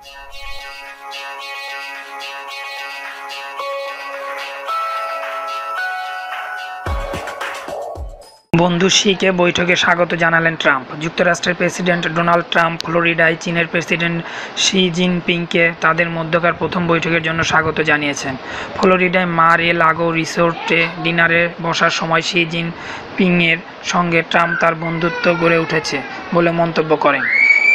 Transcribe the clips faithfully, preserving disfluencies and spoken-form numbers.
বন্ধু শিকে বৈঠকে স্বাগত জানালেন ট্রাম্প। যুক্তরাষ্ট্রের প্রেসিডেন্ট ডোনাল্ড ট্রাম্প ফ্লোরিডায় চীনের প্রেসিডেন্ট শি জিনপিংকে তাদের মধ্যকার প্রথম বৈঠকের জন্য স্বাগত জানিয়েছেন। ফ্লোরিডায় মার এ লাগো রিসোর্টে ডিনারে বসার সময় শি জিনপিংয়ের সঙ্গে ট্রাম্প তার বন্ধুত্ব গড়ে উঠেছে বলে মন্তব্য করেন।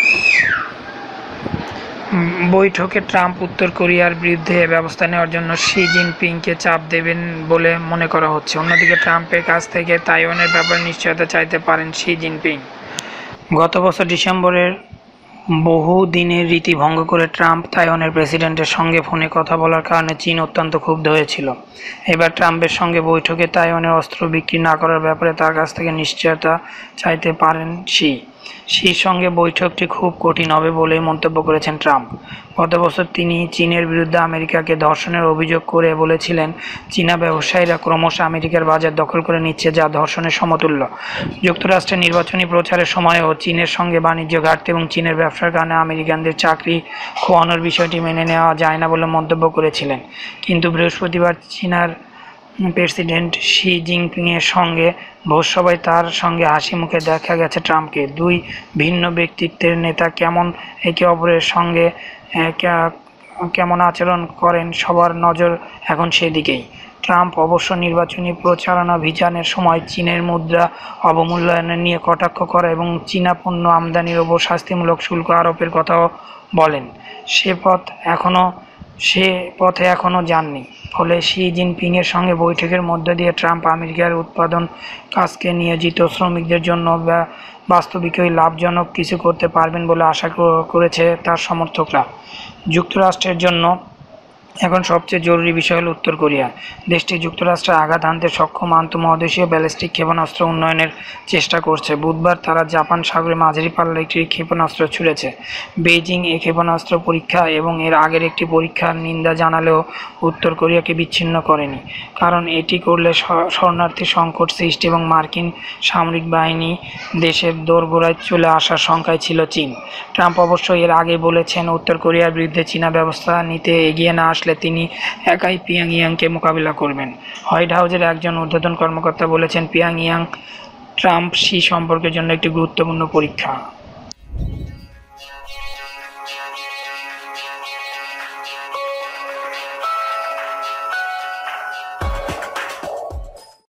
বৈঠকে ট্রাম্প উত্তর কোরিয়ার বিরুদ্ধে ব্যবস্থা নেওয়ার জন্য শি জিনপিংকে চাপ দেবেন বলে মনে করা হচ্ছে। অন্যদিকে ট্রাম্পের কাছ থেকে তাইওয়ানের ব্যাপারে নিশ্চয়তা চাইতে পারেন শি জিনপিং। গত বছর ডিসেম্বরের বহু দিনের রীতি ভঙ্গ করে ট্রাম্প তাইওয়ানের প্রেসিডেন্টের সঙ্গে ফোনে কথা বলার কারণে চীন অত্যন্ত ক্ষুব্ধ হয়েছিল। এবার ট্রাম্পের সঙ্গে বৈঠকে তাইওয়ানের অস্ত্র বিক্রি না করার ব্যাপারে তার কাছ থেকে নিশ্চয়তা চাইতে পারেন শি। শির সঙ্গে বৈঠকটি খুব কঠিন হবে বলেই মন্তব্য করেছেন ট্রাম্প। গত বছর তিনি চীনের বিরুদ্ধে আমেরিকাকে ধর্ষণের অভিযোগ করে বলেছিলেন, চীনা ব্যবসায়ীরা ক্রমশ আমেরিকার বাজার দখল করে নিচ্ছে, যা ধর্ষণের সমতুল্য। যুক্তরাষ্ট্রের নির্বাচনী প্রচারের সময়ও চীনের সঙ্গে বাণিজ্য ঘাটতি এবং চীনের ব্যবসার কারণে আমেরিকানদের চাকরি খোয়ানোর বিষয়টি মেনে নেওয়া যায় না বলে মন্তব্য করেছিলেন। কিন্তু বৃহস্পতিবার চীনার প্রেসিডেন্ট শি জিনপিংয়ের সঙ্গে ভোজসভায় তার সঙ্গে হাসি মুখে দেখা গেছে ট্রাম্পকে। দুই ভিন্ন ব্যক্তিত্বের নেতা কেমন একে অপরের সঙ্গে কেমন আচরণ করেন, সবার নজর এখন সেদিকেই। ট্রাম্প অবশ্য নির্বাচনী প্রচারাভিযানের সময় চীনের মুদ্রা অবমূল্যায়ন নিয়ে কটাক্ষ করা এবং চীনা পণ্য আমদানির ওপর শাস্তিমূলক শুল্ক আরোপের কথাও বলেন। সে পথ এখনও সে পথে এখনও যাননি। ফলে শি জিনপিংয়ের সঙ্গে বৈঠকের মধ্য দিয়ে ট্রাম্প আমেরিকার উৎপাদন কাজকে নিয়োজিত শ্রমিকদের জন্য বাস্তবিকই লাভজনক কিছু করতে পারবেন বলে আশা করেছে তার সমর্থকরা। যুক্তরাষ্ট্রের জন্য এখন সবচেয়ে জরুরি বিষয় হল উত্তর কোরিয়া। দেশটি যুক্তরাষ্ট্রে আঘাত হানতে সক্ষম আন্তঃমহাদেশীয় ব্যালিস্টিক ক্ষেপণাস্ত্র উন্নয়নের চেষ্টা করছে। বুধবার তারা জাপান সাগরে মাঝারি পাল্লার একটি ক্ষেপণাস্ত্র ছুড়েছে। বেইজিং এই ক্ষেপণাস্ত্র পরীক্ষা এবং এর আগের একটি পরীক্ষার নিন্দা জানালেও উত্তর কোরিয়াকে বিচ্ছিন্ন করেনি, কারণ এটি করলে শরণার্থী সংকট সৃষ্টি এবং মার্কিন সামরিক বাহিনী দেশের দোরগোড়ায় চলে আসার শঙ্কায় ছিল চীন। ট্রাম্প অবশ্য এর আগে বলেছেন, উত্তর কোরিয়ার বিরুদ্ধে চীনা ব্যবস্থা নিতে এগিয়ে না আসলে তিনি একাই পিয়ংইয়াংকে মোকাবিলা করবেন। হোয়াইট হাউসের একজন ঊর্ধ্বতন কর্মকর্তা বলেছেন, পিয়ংইয়াং ট্রাম্প শি সম্পর্কের জন্য একটি গুরুত্বপূর্ণ পরীক্ষা।